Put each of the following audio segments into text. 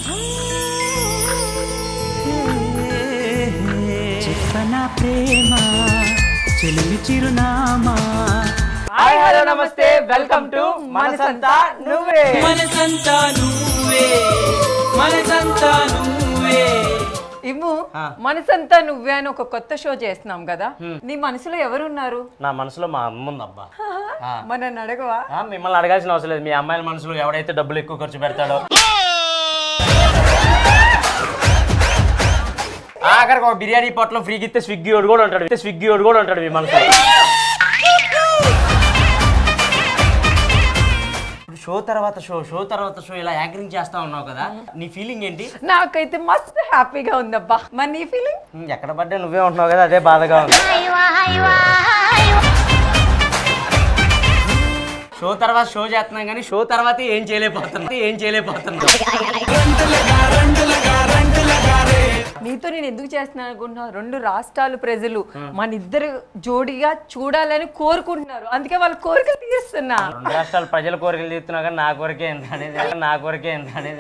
చెప్పనా ప్రేమ చెలిమి చిరునామా. హాయ్ హలో నమస్తే, వెల్కమ్ టు మనసంతా నువ్వే. మనసంతా నువ్వే, మనసంతా నువ్వే. ఇమ్ము మనసంతా నువ్వే అని ఒక కొత్త షో చేస్తున్నాం కదా, నీ మనసులో ఎవరున్నారు? నా మనసులో మా అమ్మ ఉందబ్బా. మన అడగవా? మిమ్మల్ని అడగాల్సిన అవసరం లేదు. మీ అమ్మాయిల మనసులో ఎవడైతే డబ్బులు ఎక్కువ ఖర్చు పెడతాడో, ఆఖరికి ఒక బిర్యానీ పొట్టలో ఫ్రీకి ఇస్తే స్విగ్గీ వాడు కూడా ఉంటాడు మీ మనసులో. షో తర్వాత షో ఇలా యాంకరింగ్ చేస్తా ఉన్నావు కదా, నీ ఫీలింగ్ ఏంటి? నాకైతే మస్తు హ్యాపీగా ఉందబ్బా. మరి నీ ఫీలింగ్? ఎక్కడ పడ్డా నువ్వే ఉంటున్నావు కదా, అదే బాధగా ఉంది. షో తర్వాత షో చేస్తున్నాం కానీ షో తర్వాత ఏం చేయలేకపోతున్నా. నీతో నేను ఎందుకు చేస్తున్నాను అనుకుంటున్నావు? 2 రాష్ట్రాలు ప్రజలు మన ఇద్దరు జోడిగా చూడాలని కోరుకుంటున్నారు, అందుకే వాళ్ళ కోరికలు తీరుస్తున్నా. 2 రాష్ట్రాల ప్రజల కోరికలు తీరుతున్నా కానీ నా కోరికే ఎంత అనేది.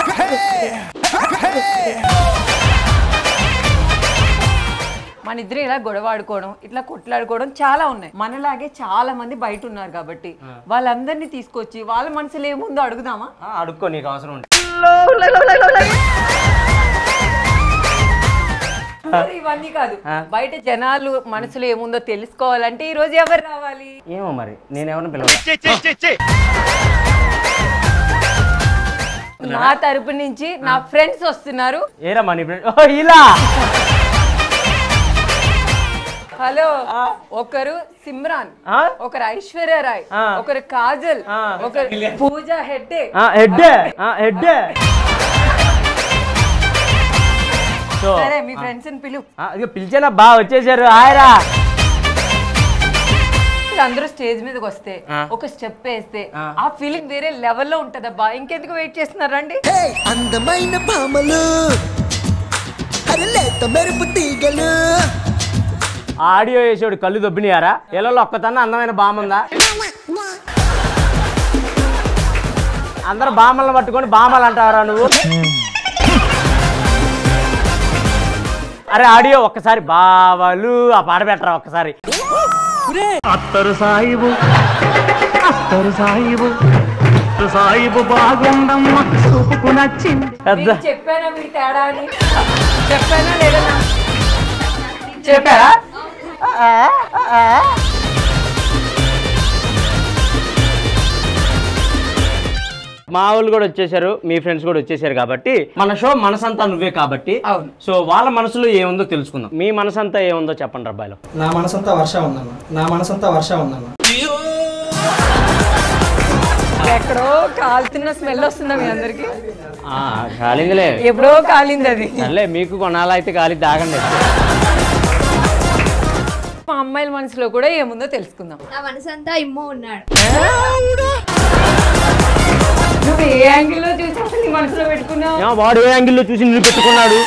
మన ఇద్దరు ఇలా గొడవ ఆడుకోవడం, ఇట్లా కొట్లాడుకోవడం చాలా ఉన్నాయి. మనలాగే చాలా మంది బయట ఉన్నారు కాబట్టి వాళ్ళందరినీ తీసుకొచ్చి వాళ్ళ మనసులో ఏముందో అడుగుదామా? అడుక్కో, నీకు అవసరం ఉంటుంది. ఇవన్నీ కాదు, బయట జనాలు మనసులో ఏముందో తెలుసుకోవాలంటే ఈ రోజు ఎవరు రావాలి? ఏమో మరి, నేనెవరిని పిలవాలి? నా తరపు నుంచి నా ఫ్రెండ్స్ వస్తున్నారు. ఏరా మనీ ఫ్రెండ్ ఇలా. హలో, ఒకరు సిమ్రాన్, ఒకరు ఐశ్వర్య రాయ్, ఒకరు కాజల్, ఒకరు పూజా హెడ్డే. సరే, మీ ఫ్రెండ్స్ ని పిలు. పిలిచేనా? బాగా వచ్చేసారు. ఆయరా అందరూ స్టేజ్ మీదకి వస్తే ఒక స్టెప్ వేస్తే ఆ ఫీలింగ్ వేరే లెవెల్లో ఉంటదబ్బా. ఇంకెందుకు వెయిట్ చేస్తున్నారు? రండి. అందమైన భామలు, అరలేత మెరుపు తీగలు. ఆడియో వేసేవాడు కళ్ళు దొబ్బినాయారా? ఎలలో ఒక్కతన్నా అందమైన బాముందా? అందరు బామలను పట్టుకొని బామలు అంటారా నువ్వు? అరే ఆడియో ఒక్కసారి బావలు ఆ పాట పెట్టరా ఒక్కసారి. అత్తరు సాయిబు బాగుందమ్మ చూపుకు నచ్చింది. చెప్పానా మీ తేడా అని? చెప్పానా లేదా? చెప్పారా? మా వాళ్ళు కూడా వచ్చేసారు, మీ ఫ్రెండ్స్ కూడా వచ్చేసారు కాబట్టి మన షో మనసంతా నువ్వే కాబట్టి. అవును. సో వాళ్ళ మనసులో ఏముందో తెలుసుకుందాం. మీ మనసంతా ఏముందో చెప్పండి అబ్బాయిలు. నా మనసంతా వర్ష ఉందన్న. ఎక్కడో కాలుతున్న స్మెల్ వస్తుందా మీ అందరికి? కాలిందిలే, ఎప్పుడో కాలింది అది. అల్లే మీకు కొనాలా అయితే కాలి తాగండి. మా అమ్మాయిల మనసులో కూడా ఏముందో తెలుసుకుందాం. నా మనసంతా ఇమ్మో ఉన్నాడు. నువ్వు ఏ యాంగిల్లో చూసి అసలు నీ మనసులో పెట్టుకున్నావు? వాడు ఏ యాంగిల్లో చూసి నిన్ను పెట్టుకున్నాడు?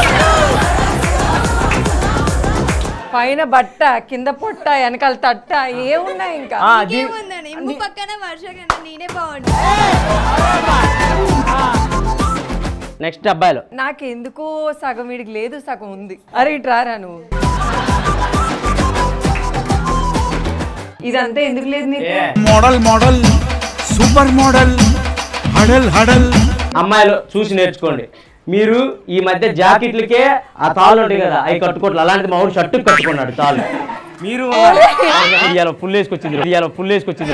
పైన బట్ట, కింద పొట్ట, వెనకాల తట్ట ఏమున్నాయి ఇంకా? ఏముందని ఇమ్ము పక్కన వర్ష కన్నా నేనే బాగుంటా. నెక్స్ట్ అబ్బాయిలు. నాకెందుకో సగం వీడికి లేదు, సగం ఉంది. అరే ఇట్రారా నువ్వు. ఇదంతా ఎందుకు లేదు నీకు? మోడల్ సూపర్ మోడల్ హడల్. అమ్మాయిలు చూసి నేర్చుకోండి. మీరు ఈ మధ్య జాకెట్లకే ఆ తాళ్ళు ఉంటాయి కదా, అవి కట్టుకోవట్లేదు. అలాంటి మా ఊరు షర్టు కట్టుకున్నాడు తాళ్ళు. మీరు ఫుల్ వేసుకొచ్చింది.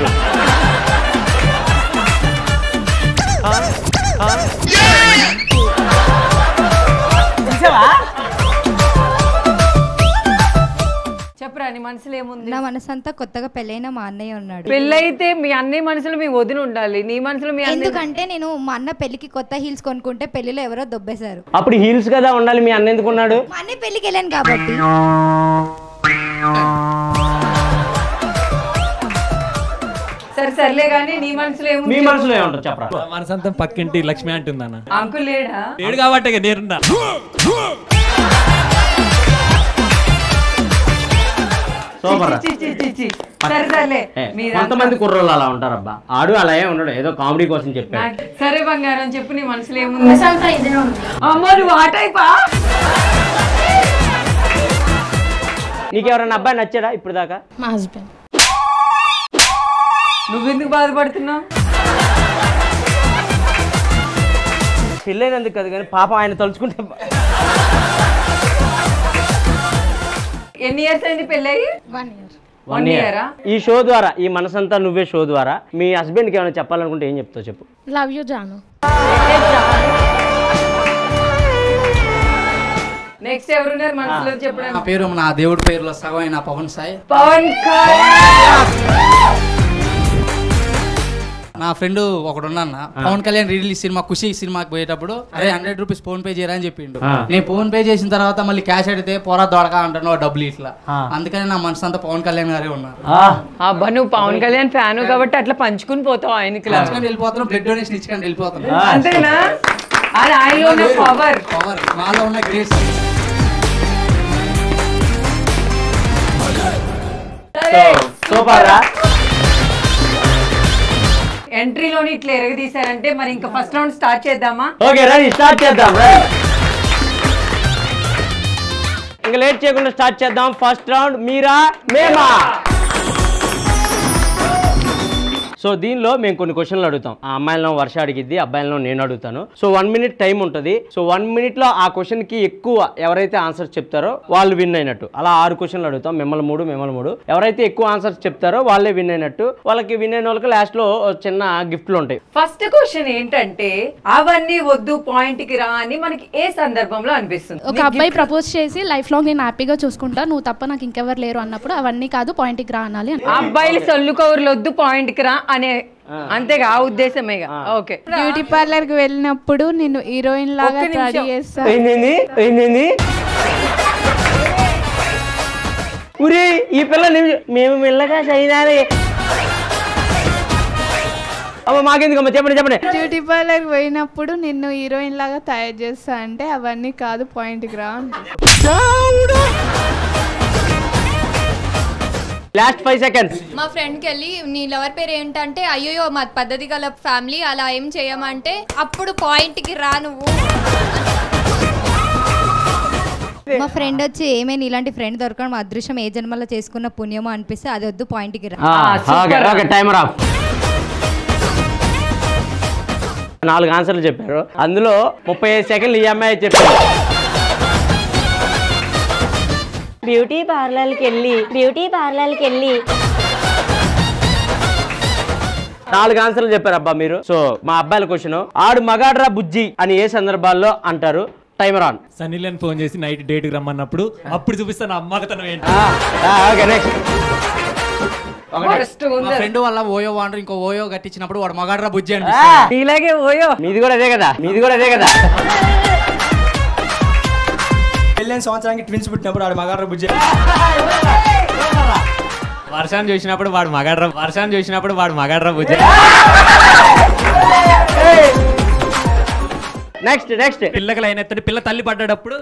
చెప్పరా, నీ మనసులో ఏముంది? నా మనసంతా కొత్తగా పెళ్ళైన మా అన్నయ్య ఉన్నాడు. పెళ్ళైతే మీ అన్నయ్య మనసులో మీ వదిన ఉండాలి, నీ మనసులో మీ అన్నయ్య. ఎందుకంటే నేను మా అన్న పెళ్లికి కొత్త హీల్స్ కొనుక్కుంటే పెళ్లిలో ఎవరో దొబ్బేశారు. అప్పుడు హీల్స్ కదా ఉండాలి, మీ అన్న ఎందుకున్నాడు? మా అన్నయ్య పెళ్లికి వెళ్ళాను కాబట్టి. సర్లే గానీ నీ మనసులో ఏముంది? మీ మనసులో ఏముంటుంది చెప్పరా? మనసంతా పక్కింటి లక్ష్మి అంటుందన్న. అంకుల్ లేడా? లేడు కాబట్టి నేరున్నా. సూపర్. సరే కొంతమంది కుర్రోళ్ళు అలా ఉంటారబ్బా. ఆడు అలా ఏమి ఉండడు, ఏదో కామెడీ కోసం చెప్పాడు. సరే బంగారం చెప్పు, నీ మనసులో ఏముంది? అమ్మో నువ్వు ఆ టైపా? నీకెవరన్నా అబ్బాయి నచ్చాడా ఇప్పుడు దాకా? మా హస్బెండ్. నువ్వెందుకు బాధపడుతున్నావు? పెళ్ళైనందుకు కదా, కానీ పాపం ఆయన తలుచుకుంటే. ఎన్ని ఇయర్స్ అయింది పెళ్ళయి? 1 year. 1 year. ఈ షో ద్వారా, ఈ మనసంతా నువ్వే షో ద్వారా మీ హస్బెండ్ కి ఏమైనా చెప్పాలనుకుంటే ఏం చెప్తావు చెప్పు. Love you Janu. నెక్స్ట్ ఎవరున్నారు మనసులో చెప్పడానికి? నా పేరు నా దేవుడి పేరులో సగం అయిన పవన్ సాయి. పవన్ నా ఫ్రెండ్ ఒకడు ఉన్నా, పవన్ కళ్యాణ్ రిలీజ్ సినిమా ఖుషి సినిమాకి పోయేటప్పుడు అరే 100 రూపీస్ ఫోన్ పే చేయరా అని చెప్పిండు. నేను ఫోన్ పే చేసిన తర్వాత మళ్ళీ క్యాష్ అడిగితే పోరా దొడక అంటాను డబ్బులు ఇట్లా. అందుకని నా మనసు అంతా పవన్ కళ్యాణ్ గారే ఉన్నారు. అబ్బా నువ్వు పవన్ కళ్యాణ్ ఫ్యాన్ కాబట్టి అట్లా పంచుకుని పోతావు ఆయనకి. వెళ్ళిపోతున్నాం, బ్లడ్ డొనేషన్ ఇచ్చుకొని వెళ్ళిపోతున్నాం. అంతేనా? అది ఆయనలో ఉన్న పవర్, మాలో ఉన్న గ్రేస్. సూపర్ రా. ఎంట్రీలోని ఇట్లా ఎరగదీశారంటే మరి ఇంకా ఫస్ట్ రౌండ్ స్టార్ట్ చేద్దామా? ఓకే రండి, స్టార్ట్ చేద్దాం. ఇంకా లేట్ చేయకుండా స్టార్ట్ చేద్దాం. ఫస్ట్ రౌండ్ మీరా మేమా. సో దీనిలో మేము కొన్ని క్వశ్చన్లు అడుగుతాం. ఆ అమ్మాయిలను వర్ష అడిగిద్ది, అబ్బాయిలను నేను అడుగుతాను. సో 1 minute టైం ఉంటుంది. సో 1 minute లో ఆ క్వశ్చన్ కి ఎక్కువ ఎవరైతే ఆన్సర్స్ చెప్తారో వాళ్ళు విన్ అయినట్టు. అలా 6 క్వశ్చన్లు అడుగుతాం, మిమ్మల్ని 3 ఎవరైతే ఎక్కువ ఆన్సర్స్ చెప్తారో వాళ్ళే విన్ అయినట్టు. వాళ్ళకి విన్ అయిన వాళ్ళకి లాస్ట్ లో చిన్న గిఫ్ట్లు ఉంటాయి. ఫస్ట్ క్వశ్చన్ ఏంటంటే అవన్నీ వద్దు పాయింట్ కి రా అని మనకి ఏ సందర్భంలో అనిపిస్తుంది? ఒక అబ్బాయి ప్రపోజ్ చేసి లైఫ్ లాంగ్ నేను హ్యాపీగా చూసుకుంటా, నువ్వు తప్ప నాకు ఇంకెవరు లేరు అన్నప్పుడు అవన్నీ కాదు పాయింట్ కి రా అనాలి. అబ్బాయిలు సొల్లు కవర్లు వద్దు పాయింట్ కి రా అనే, అంతేగా ఆ ఉద్దేశమే. ఓకే. బ్యూటీ పార్లర్ కి వెళ్ళినప్పుడు నేను హీరోయిన్ లాగా రెడీ చేస్తా. ఈ పిల్ల మేము మెల్లగా చదివాలి. అమ్మ మాకెందుకమ్మా, చెప్పండి. బ్యూటీ పార్లర్ పోయినప్పుడు నిన్ను హీరోయిన్ లాగా తయారు చేస్తా అంటే అవన్నీ కాదు పాయింట్ కి రా. Last 5 seconds. మా ఫ్రెండ్కి వెళ్ళి నీ లవర్ పేరు ఏంటంటే అయ్యో మా పద్ధతి గల ఫ్యామిలీ అలా ఏం చేయమంటే అప్పుడు పాయింట్కి రా నువ్వు. మా ఫ్రెండ్ వచ్చి ఏమైనా ఇలాంటి ఫ్రెండ్ దొరకడం మా అదృష్టం, ఏ జన్మలో చేసుకున్న పుణ్యమో అనిపిస్తే అది వద్దు పాయింట్ కి రా. Timer of. 4 ఆన్సర్లు చెప్పారు, అందులో 35 సెకండ్లు ఈ అమ్మాయి చెప్పారు. బ్యూటీ పార్లర్కి వెళ్ళి 4 ఆన్సర్లు చెప్పారు అబ్బా మీరు. సో మా అబ్బాయిల క్వశ్చన్, ఆడు మగాడ్రా బుజ్జి అని ఏ సందర్భాల్లో అంటారు? Timer on. సన్నీలని ఫోన్ చేసి నైట్ డేట్ రమ్మన్నప్పుడు అప్పుడు చూపిస్తాను అమ్మకతనం ఏంటి. Okay next. మా ఫ్రెండ్ వల్ల ఓయో వాండర్ ఇంకో ఓయో కట్టించినప్పుడు వాడు మగాడ్రా బుజ్జి అంటే ఇలాగే ఓయో. మీది కూడా అదే కదా. పెళ్ళైన సంవత్సరానికి ట్విన్స్ పుట్టినప్పుడు వాడు మగాడ్రా బుజ్జి. వర్షాన్ని చూసినప్పుడు వాడు మగాడ్రా బుజ్జి. నెక్స్ట్ పిల్లకి లైన్ ఎత్తాడు, పిల్ల తల్లి పడ్డప్పుడు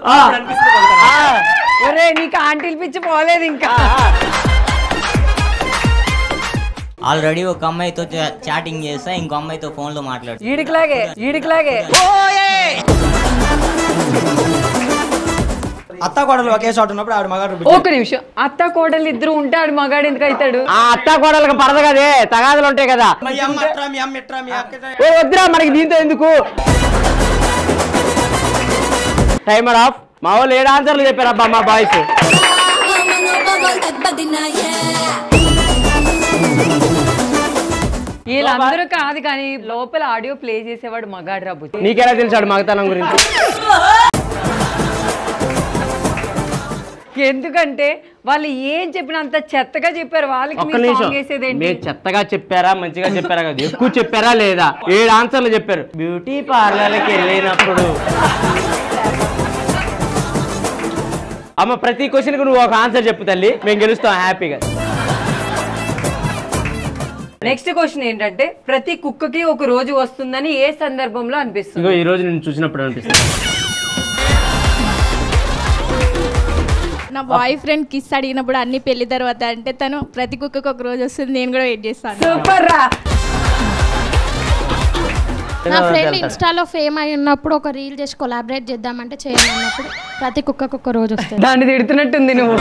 నీకు ఆంటీలు పిచ్చి పోలేదు ఇంకా. ఆల్రెడీ ఒక అమ్మాయితో చాటింగ్ చేస్తా, ఇంకో అమ్మాయితో ఫోన్ లో మాట్లాడు. ఈడికిలాగే అత్త కోడలు ఒకే చోట ఉన్నప్పుడు ఆడు మగాడు. ఒక నిమిషం, అత్త కోడలు ఇద్దరు ఉంటే ఆడు మగాడు ఎందుకు అవుతాడు? ఆ అత్త కోడలకు పడదు కదే, తగాదులు ఉంటాయి కదా. వద్దురా మనకి దీంతో ఎందుకు. Timer off. మా వాళ్ళు 7 ఆన్సర్లు చెప్పారు అబ్బా మా బాయ్స్. వీళ్ళందరూ కాదు కానీ లోపల ఆడియో ప్లే చేసేవాడు మగాడు రా బుజ్జి. నీకెలా తెలిసాడు మగతనం గురించి? ఎందుకంటే వాళ్ళు ఏం చెప్పినా అంత చెత్తగా చెప్పారు. వాళ్ళకి మీరు చెత్తగా చెప్పారా మంచిగా చెప్పారా కాదు, ఎక్కువ చెప్పారా లేదా? 7 ఆన్సర్లు చెప్పారు. బ్యూటీ పార్లర్కి వెళ్ళినప్పుడు అమ్మ ప్రతి క్వశ్చన్ కు నువ్వు ఒక ఆన్సర్ చెప్పు తల్లి, మేము గెలుస్తాం హ్యాపీగా. నెక్స్ట్ క్వశ్చన్ ఏంటంటే ప్రతి కుక్కకి ఒక రోజు వస్తుందని ఏ సందర్భంలో అనిపిస్తుంది? ఈ రోజు నేను చూసినప్పుడు అనిపిస్తుంది. నా బాయ్ ఫ్రెండ్ కిస్ అడిగినప్పుడు అన్ని పెళ్లి తర్వాత అంటే తను ప్రతి కుక్కకు ఒక రోజు వస్తుంది, నేను కూడా వెయిట్ చేస్తాను. సూపర్ రా. నా ఫ్రెండ్ ఇన్స్టాలో ఫేమ్ అయి ఉన్నప్పుడు ఒక రీల్ చేసి కొలాబరేట్ చేద్దామంటే చేయాలన్నప్పుడు ప్రతి కుక్కకు ఒక రోజు వస్తుంది. దాన్ని తిడుతున్నట్టుంది నువ్వు.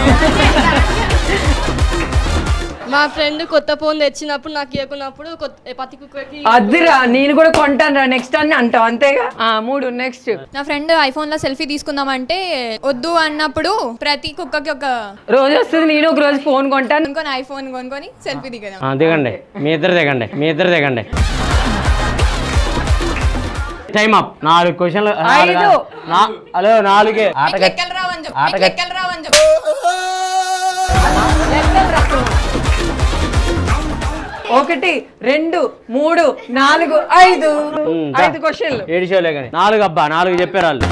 మా ఫ్రెండ్ కొత్త ఫోన్ తెచ్చినప్పుడు నాకు ఇవ్వకున్నప్పుడు ప్రతి కుక్కకి అదిరా నేను కూడా కొంటాను రా నెక్స్ట్ అని అంటావు అంతేగా. 3 నెక్స్ట్. నా ఫ్రెండ్ ఐఫోన్ లో సెల్ఫీ తీసుకుందామంటే వద్దు అన్నప్పుడు ప్రతి కుక్కకి ఒక రోజు వస్తుంది, నేను ఒక రోజు ఫోన్ కొంటాను, ఇంకొని ఐఫోన్ కొనుక్కొని సెల్ఫీ దిగదాం. దిగండి మీ ఇద్దరు దిగండి. Time up. 4 క్వశ్చన్లు. హలో 4 ఒకటి 2 3 4 5 క్వశ్చన్లు. ఏడిషోలే కానీ 4 అబ్బా 4 చెప్పారు వాళ్ళు.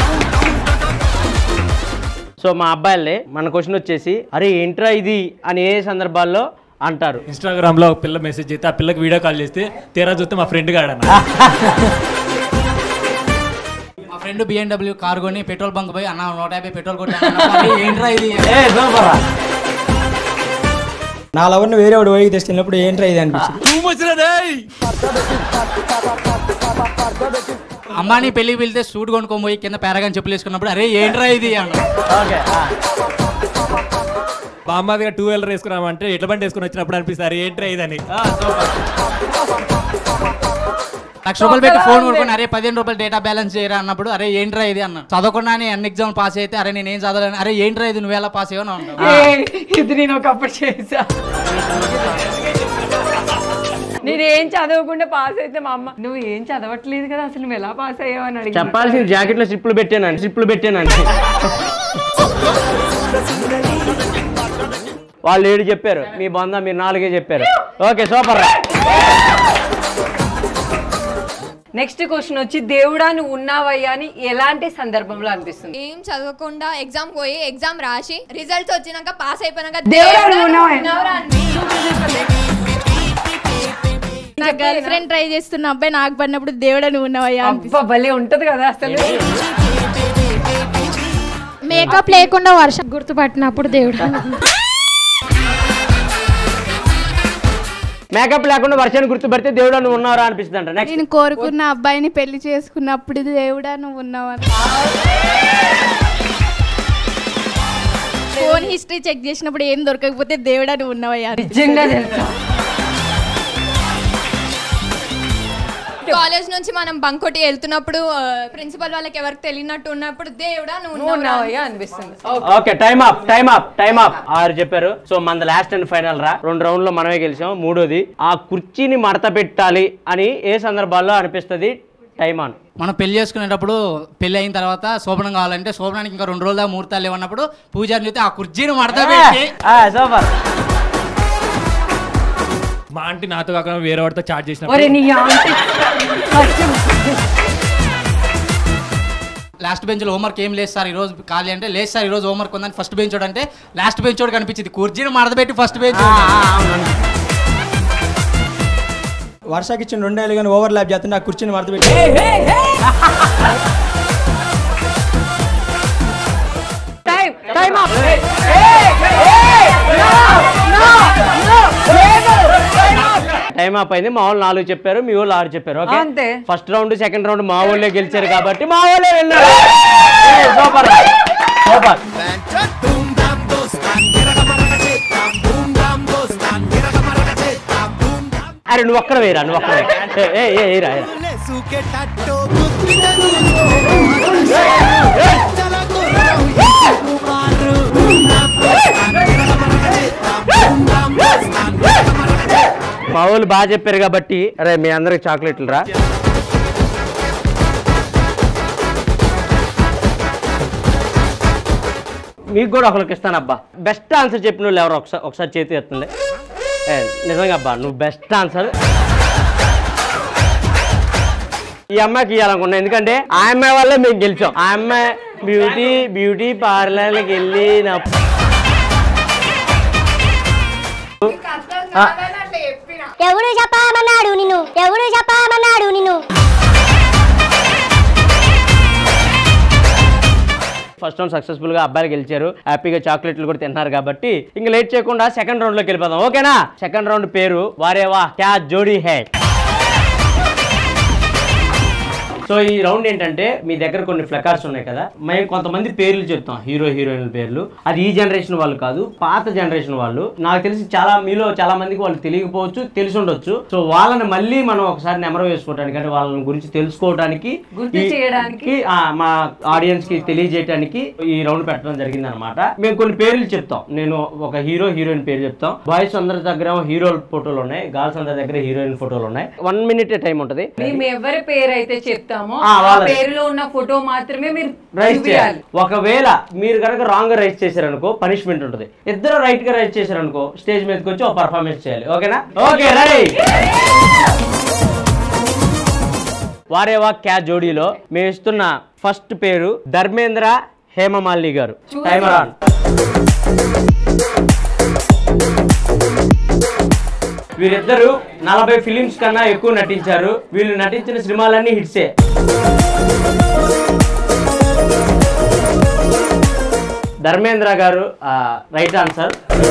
సో మా అబ్బాయిలే మన క్వశ్చన్ వచ్చేసి అరే ఏంట్రా ఇది అని ఏ సందర్భాల్లో అంటారు? ఇన్స్టాగ్రామ్ లో ఒక పిల్ల మెసేజ్ చేస్తే ఆ పిల్లకి వీడియో కాల్ చేస్తే తీరా చూస్తే మా ఫ్రెండ్ గాడన్న. మా ఫ్రెండ్ BMW కార్ కొని పెట్రోల్ బంక్ పోయి అన్న 150 పెట్రోల్ కొట్టాను. ఏంట్రా ఇది? నా లవర్ని వేరే వాడు పోయి తీసుకెళ్ళినప్పుడు ఏంట్రా ఇది అనిపించింది. అమ్మాని పెళ్లికి వెళ్తే సూట్ కొనుక్కొని పోయి కింద పేరగాని చెప్పులు వేసుకున్నప్పుడు అరే ఏంట్రా ఇది అన్న. బామ్మదిగా 2 వీలర్ వేసుకున్నామంటే ఎట్ల బండి వేసుకుని వచ్చినప్పుడు అనిపిస్తారు ఏంట్రా ఇదని. 1,00,000 రూపాయలు పెట్టి ఫోన్ కొనుక్కొని అరే 15 రూపాయలు డేటా బ్యాలెన్స్ చేయరా అన్నప్పుడు అరే ఏంట్రా ఇది అన్న. చదవకుండా అన్ని ఎగ్జామ్ పాస్ అయితే అరే నేనేం చదవలేను, అరే ఏంట్రా ఇది నువ్వు ఎలా పాస్ అయ్యో అన్నా. ఇది నేను ఒకప్పుడు చేసా. నేను ఏం చదవకుండా పాస్ అయితే మా అమ్మ నువ్వు ఏం చదవట్లేదు కదా అసలు నువ్వు ఎలా పాస్ అయ్యావు అని అడిగి చెప్పాల్సిన జాకెట్ లో స్లిప్లు పెట్టానండి. వాళ్ళు 7 చెప్పారు, మీ బంధం మీరు 4 చెప్పారు. Okay super. నెక్స్ట్ క్వశ్చన్ వచ్చి దేవుడా నువ్వు ఉన్నావయ్యా అని ఎలాంటి సందర్భంలో అనిపిస్తుంది? ఏం చదవకుండా ఎగ్జామ్ పోయి ఎగ్జామ్ రాసి రిజల్ట్స్ వచ్చినాక పాస్ అయిపోయినాక దేవుడా నువ్వు ఉన్నావయ్యా. నా గర్ల్ ఫ్రెండ్ ట్రై చేస్తున్న అబ్బాయి నాకు పడినప్పుడు దేవుడా నువ్వు ఉన్నావయ్యా భలే ఉంటది కదా అసలు. మేకప్ లేకుండా వర్షం గుర్తుపట్టినప్పుడు దేవుడా. మేకప్ లేకుండా వర్షాన్ని గుర్తుపడితే దేవుడా నువ్వు ఉన్నారా అనిపిస్తుంది అంట. నెక్స్ట్ నేను కోరుకున్న అబ్బాయిని పెళ్లి చేసుకున్నప్పుడు దేవుడా నువ్వు ఉన్నావని. ఫోన్ హిస్టరీ చెక్ చేసినప్పుడు ఏం దొరకకపోతే దేవుడా నువ్వు ఉన్నావయ్యా. నిజంగా తెలుసా? కాలేజ్ నుంచి మనం బంక్ కొట్టి వెళ్తున్నప్పుడు ప్రిన్సిపల్ వాళ్ళకి ఎవరికి తెలియనట్టు ఉన్నప్పుడు దేవుడా నువ్వు ఉన్నావయ్యా అనిపిస్తుంది. Okay time up. 6 చెప్పారు. సో మన లాస్ట్ అండ్ ఫైనల్ రా. 2 రౌండ్లో మనమే గెలిచాం. 3వది ఆ కుర్చీని మడత పెట్టాలి అని ఏ సందర్భాల్లో అనిపిస్తుంది? Time on. మనం పెళ్లి చేసుకునేటప్పుడు పెళ్లి అయిన తర్వాత శోభనం కావాలంటే శోభనానికి ఇంకా 2 రోజుల ముహూర్తాలు లేవన్నప్పుడు పూజారిని చూస్తే ఆ కుర్చీని మడత పెట్టి సూపర్. మా ఆంటీ నాతో కాకుండా వేరే వాడితో చాట్ చేసిన లాస్ట్ బెంచ్ లో హోంవర్క్ ఏం లేదు సార్ ఈరోజు ఖాళీ అంటే లేదు సార్ ఈరోజు హోంవర్క్ ఉందని ఫస్ట్ బెంచ్ అంటే లాస్ట్ బెంచ్ వాడు కనిపించింది కుర్చీని మడతపెట్టి ఫస్ట్ బెంచ్. వర్షాకి ఇచ్చిన 2 ఏళ్ళు కానీ ఓవర్ ల్యాప్ చేస్తుంటే ఆ కుర్చీని మడతపెట్టి టైం అప్ అయింది. మా వాళ్ళు 4 చెప్పారు, మీ వాళ్ళు 6 చెప్పారు. ఓకే అంతే. ఫస్ట్ రౌండ్ సెకండ్ రౌండ్ మా వాళ్ళే గెలిచారు కాబట్టి మా వాళ్ళే వెళ్ళారు. Super super. అరే నువ్వు ఒక్కడ వేయరా, నువ్వు ఒక్కడ వేయరా. మా వాళ్ళు బాగా చెప్పారు కాబట్టి అరే మీ అందరికి చాక్లెట్లు రా. మీకు కూడా ఒకరికి ఇస్తాను అబ్బా. బెస్ట్ ఆన్సర్ చెప్పిన వాళ్ళు ఎవరు ఒకసారి చేతి ఎత్తండి. నిజంగా అబ్బా నువ్వు బెస్ట్ ఆన్సర్. ఈ అమ్మాయికి ఇవ్వాలనుకున్నా ఎందుకంటే ఆ అమ్మాయి వల్లే మేము గెలిచాం. ఆ అమ్మాయి బ్యూటీ పార్లర్కి వెళ్ళినప్పుడు ఎవడు చెప్పమన్నాడు నిన్ను ఫస్ట్ రౌండ్ సక్సెస్ఫుల్ గా అబ్బాయిలు గెలిచారు, హ్యాపీగా చాక్లెట్లు కూడా తిన్నారు కాబట్టి ఇంకా లేట్ చేయకుండా సెకండ్ రౌండ్ లోకి వెళ్ళిపోదాం. ఓకేనా? సెకండ్ రౌండ్ పేరు వారేవా క్యా జోడీ హై. సో ఈ రౌండ్ ఏంటంటే మీ దగ్గర కొన్ని ఫ్లెకార్స్ ఉన్నాయి కదా, మేము కొంతమంది పేర్లు చెప్తాం, హీరో హీరోయిన్ల పేర్లు. అది ఈ జనరేషన్ వాళ్ళు కాదు, పాత జనరేషన్ వాళ్ళు. నాకు తెలిసి మీలో చాలా మందికి వాళ్ళు తెలియకపోవచ్చు, తెలిసి ఉండొచ్చు. సో వాళ్ళని మళ్ళీ మనం ఒకసారి నెమరు వేసుకోవడానికి, అంటే వాళ్ళని గురించి తెలుసుకోవడానికి, మా ఆడియన్స్ కి తెలియజేయడానికి ఈ రౌండ్ పెట్టడం జరిగింది అనమాట. మేము కొన్ని పేర్లు చెప్తాం, నేను ఒక హీరో హీరోయిన్ పేరు చెప్తాం. బాయ్స్ అందరి దగ్గర హీరో ఫోటోలు ఉన్నాయి, గర్ల్స్ అందరి దగ్గర హీరోయిన్ ఫోటోలు ఉన్నాయి. 1 minute టైం ఉంటుంది. ఎవరి పేరు అయితే చెప్తామో పేరులో ఉన్న ఫోటో మాత్రమే మీరు రైట్ చేయాలి. ఒకవేళ మీరు కనుక రాంగ్ గా రైట్ చేశారనుకో పనిష్మెంట్ ఉంటుంది. ఇద్దరు రైట్ గా రైట్ చేశారనుకో స్టేజ్ మీదకి వచ్చి ఒక పర్ఫార్మెన్స్ చేయాలి. ఓకేనా? Okay ready. వారేవా క్యా జోడీలో మేము ఇస్తున్న ఫస్ట్ పేరు ధర్మేంద్ర హేమమాలిని గారు. Timer on. వీరిద్దరు 40 ఫిలిమ్స్ కన్నా ఎక్కువ నటించారు. వీళ్ళు నటించిన సినిమాలన్నీ హిట్సే. ధర్మేంద్ర గారు రైట్ ఆన్సర్.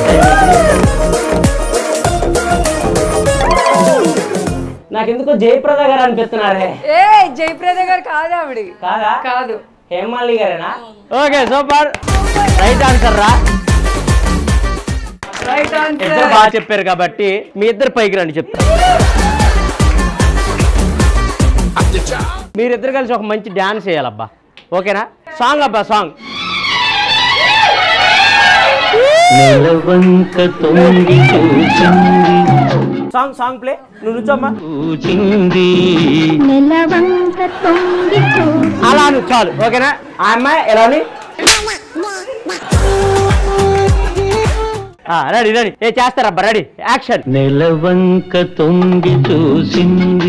నాకెందుకో జయప్రద గారు అనిపిస్తున్నారే. జయప్రద గారు కాదు, ఆవిడ కాదు, హేమమాలిని గారేనా? ఓకే సూపర్, రైట్ ఆన్సర్ రా. ఇద్దరు బాగా చెప్పారు కాబట్టి మీ ఇద్దరు పైకి రండి చెప్తారు. మీరిద్దరు కలిసి ఒక మంచి డాన్స్ చేయాలబ్బా. ఓకేనా? సాంగ్ అబ్బా, సాంగ్. Song song play. నువ్వు నుంచోమ్మా. అలా నువ్వు చాలు. ఓకేనా? ఆ అమ్మాయి ఎలా రెడీ రెడీ చేస్తారబ్బా. Ready action. నెలవంక తొంగి చూసింది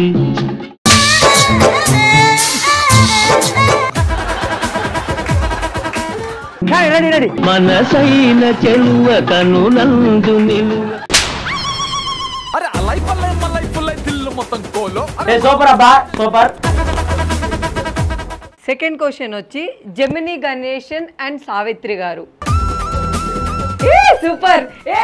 రెడీ రెడీ. మనసైన చెలువ కనులందు సూపర్ అబ్బా, సూపర్. సెకండ్ క్వశ్చన్ వచ్చి జెమిని గణేషన్ అండ్ సావిత్రి గారు. సూపర్.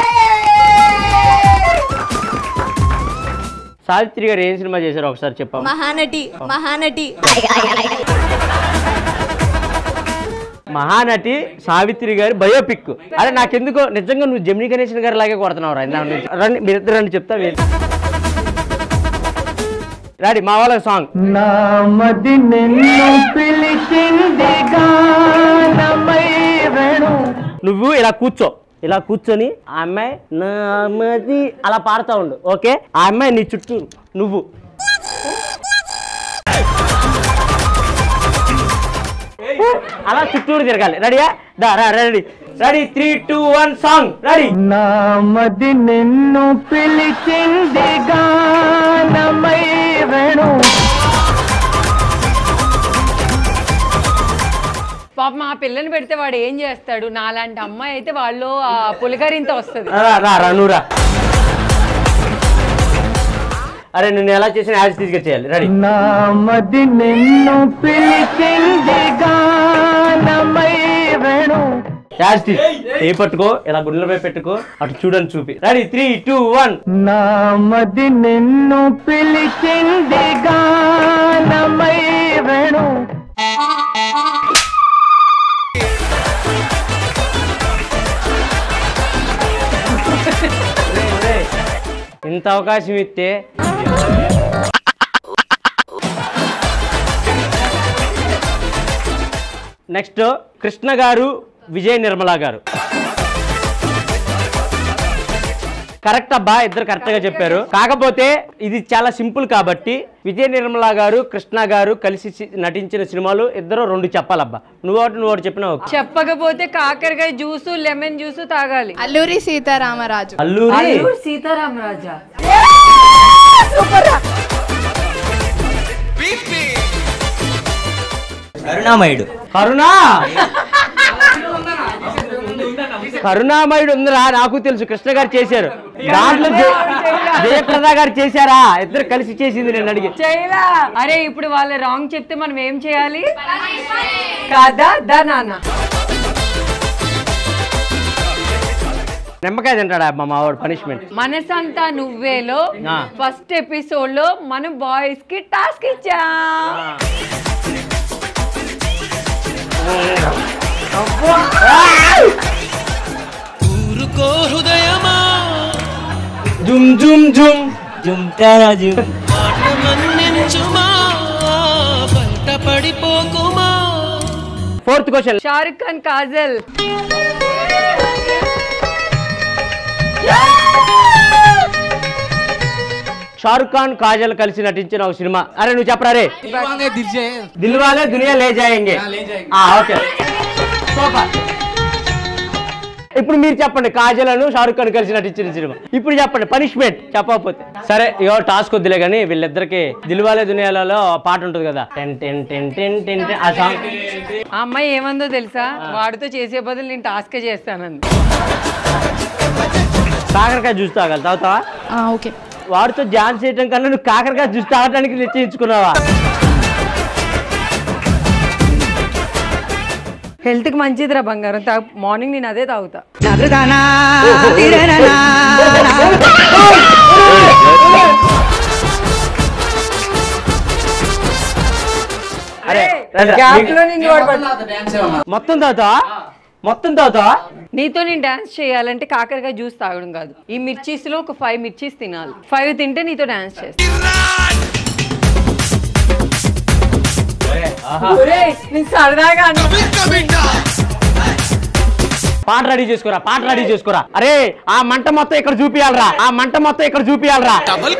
సావిత్రి గారు ఏం సినిమా చేశారు ఒకసారి చెప్పాము. మహానటి. మహానటి సావిత్రి గారి బయోపిక్. అరే నాకెందుకో నిజంగా నువ్వు జెమిని గణేషన్ గారి లాగే కొడుతున్నావు రా. రండి మీరిద్దరు రండి చెప్తా. రెడీ మా వాళ్ళ సాంగ్. నువ్వు ఇలా కూర్చో, ఇలా కూర్చొని ఆ అమ్మాయి నామది అలా పాడుతూ ఉండు. ఓకే? ఆ అమ్మాయి నీ చుట్టూ నువ్వు అలా చుట్టూరు తిరగాలి. రెడీయా? Ready ready 3, 2, 1 song. రెడీ. నామది నిన్ను పిలిచింది గానమై వేణు. పాప మా పిల్లని పెడితే వాడు ఏం చేస్తాడు? నాలాంటి అమ్మాయి అయితే వాళ్ళు పులికరింత వస్తుంది. నువ్వురా. అరే నేను ఎలా చేసిన యాజ్ తీసుకొచ్చేయాలి. రెడీ. నామది నిన్ను పిలిచింది గానమై వేణు. యాజ్ ఏ పట్టుకో, ఇలా గుండెలపై పెట్టుకో, అటు చూడని చూపి. రెడీ 3, 2, 1. నామది నిన్ను పిలిచింది గానమై వేణు. ఇంత అవకాశం ఇస్తే నెక్స్ట్ కృష్ణ గారు, విజయ నిర్మల గారు. కరెక్ట్ అబ్బా, ఇద్దరు కరెక్ట్ గా చెప్పారు. కాకపోతే ఇది చాలా సింపుల్ కాబట్టి విజయ నిర్మల గారు, కృష్ణ గారు కలిసి నటించిన సినిమాలు ఇద్దరు 2 చెప్పాలబ్బా. నువ్వు ఒకటి చెప్పినావు. చెప్పకపోతే కాకరకాయ జ్యూస్, లెమన్ జ్యూస్ తాగాలి. అల్లూరి సీతారామరాజు. అల్లూరి సీతారామరాజా. కరుణామయుడు. కరుణామయుడు ఉందిరా, నాకు తెలుసు. కృష్ణ గారు చేశారు. దాంట్లో జయప్రద గారు చేశారా? ఇద్దరు కలిసి చేసింది. నేను అడిగి చేయలా. అరే ఇప్పుడు వాళ్ళు రాంగ్ చెప్తే మనం ఏం చేయాలి కదా? నాన్న నిమ్మకాయ తింటాడా మా వాడు పనిష్మెంట్. మనసంతా నువ్వేలో ఫస్ట్ ఎపిసోడ్ లో మనం బాయ్స్ కి టాస్క్ ఇచ్చా. ఊరుకో హృదయమా జుమ్ జుమ్ జుమ్ జుమ్ తారా జుమ్ మాట మన్నించుమా బయట పడిపోకుమా. Fourth question. షారుఖ్ ఖాన్ కాజల్. షారుఖ్ ఖాన్ కాజల్ కలిసి నటించిన ఒక సినిమా. అరే నువ్వు చెప్పరా రే. దిల్వాలే దునియా లే జాయేంగే. Okay super. ఇప్పుడు మీరు చెప్పండి కాజల్ అను షారుఖ్ ఖాన్ కలిసి నటించిన సినిమా. ఇప్పుడు చెప్పండి పనిష్మెంట్ చెప్పకపోతే. సరే ఇగో టాస్క్ వద్దులే కానీ వీళ్ళిద్దరికి దిల్వాలే దునియాలలో పాట ఉంటుంది కదా, ten ten ten ten ten ఆ సాంగ్. ఆ అమ్మాయి ఏమందో తెలుసా, వాడితో చేసే బదులు నేను టాస్క్ చేస్తానంది. కాకరకాయ జ్యూస్ తాగుతావా? ఓకే. వాడితో డాన్స్ చేయడం కన్నా నువ్వు కాకరకాయ జ్యూస్ తాగడానికి నిశ్చయించుకున్నావా? హెల్త్ కి మంచిదిరా బంగారం. మార్నింగ్ నేను అదే తాగుతా. మొత్తం తాగుతావా? మొత్తం తాగుతావా? నీతో నేను డాన్స్ చేయాలంటే కాకరకాయ జ్యూస్ తాగడం కాదు, ఈ మిర్చీస్ లో ఒక 5 మిర్చీస్ తినాలి. 5 తింటే నీతో డాన్స్ చేస్తా. సరదాగా పాట రెడీ చేసుకోరా, పాట రెడీ చేసుకోరా. అరే ఆ మంట మొత్తం ఇక్కడ చూపియాలరా, ఆ మంట మొత్తం ఇక్కడ చూపియాలరా.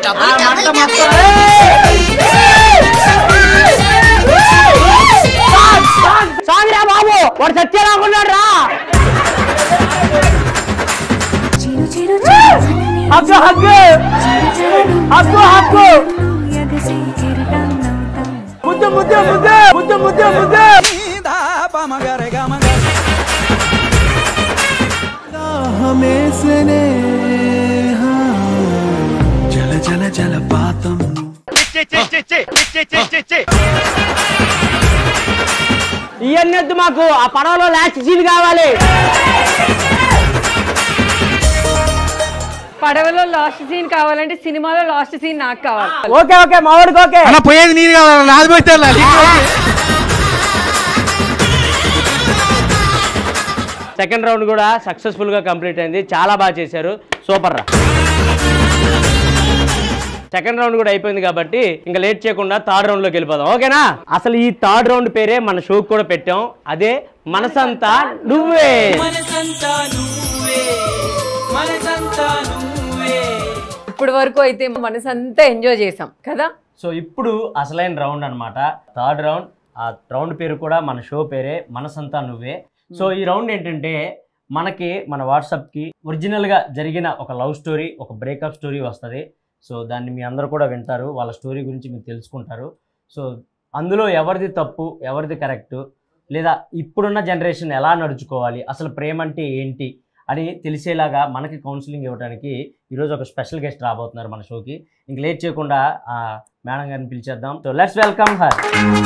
సాంగ్ రా బాబు, వాడు సత్యరాకున్నాడు రా. హగ్గు హగ్గు హగ్గు హగ్గు ముద్దు ముద్దు ముద్దు ముద్దు ముద్దు ముద్దు. జల జల జలపాతం. ఇవన్నీ వద్దు మాకు, ఆ పడవలో లాస్ట్ సీన్ కావాలి. పడవలో లాస్ట్ సీన్ కావాలంటే సినిమాలో లాస్ట్ సీన్ నాకు కావాలి. ఓకే ఓకే మా వాడికి ఓకే. పోయేది నీరు కావాలి, నాది పోతే సెకండ్ రౌండ్ కూడా సక్సెస్ఫుల్ గా కంప్లీట్ అయింది. చాలా బాగా చేశారు, సూపర్ రా. సెకండ్ రౌండ్ కూడా అయిపోయింది కాబట్టి ఇంకా లేట్ చేయకుండా థర్డ్ రౌండ్ లోకి వెళ్ళిపోదాం. ఓకేనా? అసలు ఈ థర్డ్ రౌండ్ పేరే మన షోకి కూడా పెట్టాం, అదే మనసంతా నువ్వే. ఇప్పటి వరకు అయితే మనసంతా ఎంజాయ్ చేసాం కదా. సో ఇప్పుడు అసలైన రౌండ్ అన్నమాట, థర్డ్ రౌండ్. ఆ రౌండ్ పేరు కూడా మన షో పేరే మనసంతా నువ్వే. సో ఈ రౌండ్ ఏంటంటే మనకి మన వాట్సాప్కి ఒరిజినల్గా జరిగిన ఒక లవ్ స్టోరీ, ఒక బ్రేకప్ స్టోరీ వస్తుంది. సో దాన్ని మీ అందరూ కూడా వింటారు, వాళ్ళ స్టోరీ గురించి మీరు తెలుసుకుంటారు. సో అందులో ఎవరిది తప్పు ఎవరిది కరెక్టు, లేదా ఇప్పుడున్న జనరేషన్ ఎలా నడుచుకోవాలి, అసలు ప్రేమ అంటే ఏంటి అని తెలిసేలాగా మనకి కౌన్సిలింగ్ ఇవ్వడానికి ఈరోజు ఒక స్పెషల్ గెస్ట్ రాబోతున్నారు మన షోకి. ఇంక లేట్ చేయకుండా మేడం గారిని పిలిచేద్దాం. So let's welcome her.